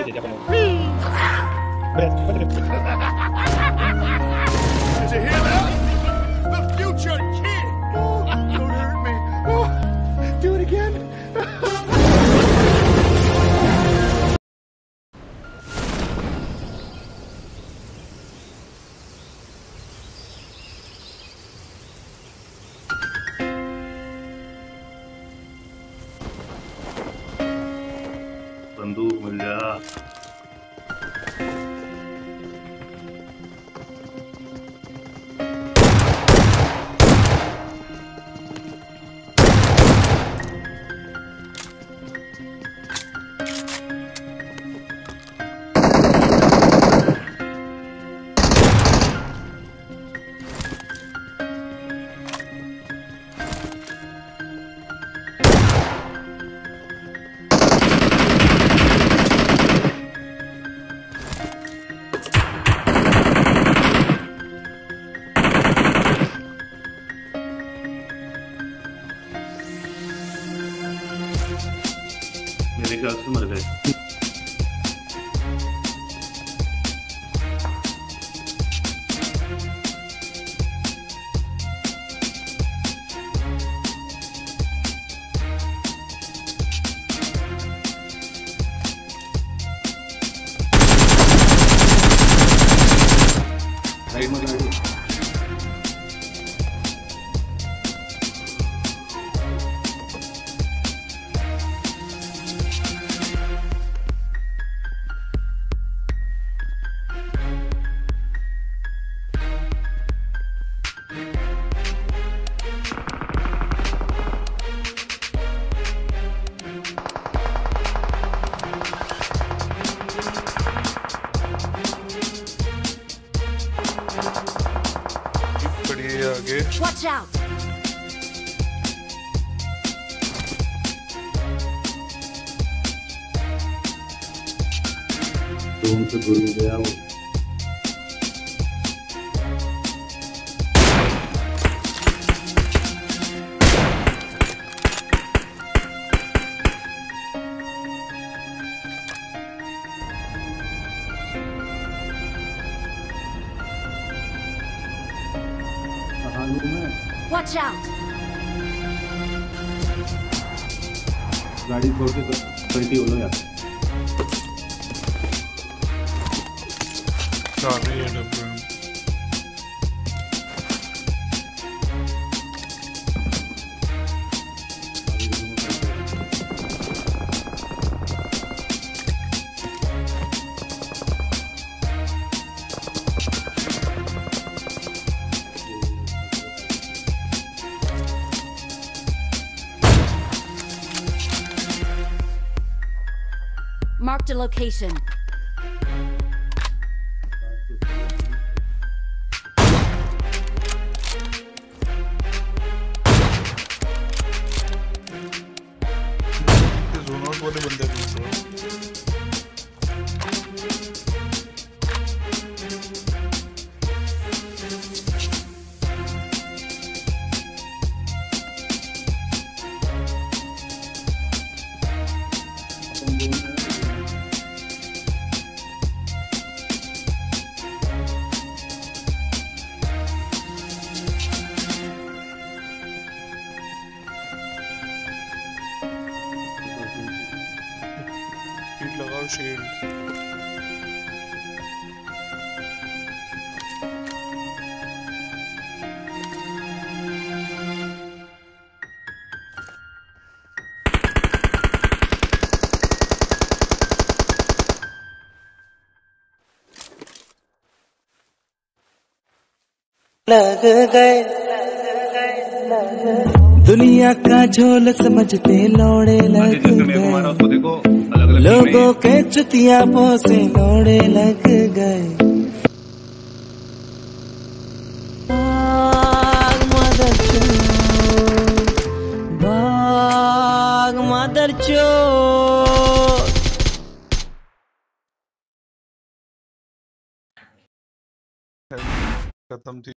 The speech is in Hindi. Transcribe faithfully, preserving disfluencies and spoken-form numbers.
दे दिया अपन बस Did you hear that? The future kid. Oh, don't hurt me. Oh, do it again. बंदूक मिल जा मेरे ख्याल से मर गए साइड में गाड़ी Watch out! रूम से गुरु गया वो Watch out! गाड़ी छोड़ के पलटी हो लो यार सारे ये डब्बे Marked a location. वाले बंदे लगाओ शील्ड लग गए दुनिया का झोल समझते लौड़े लग गए लोगों के चुतिया पोसे लौड़े लग गए भाग मदरचोद भाग मदरचोद खत्म थी।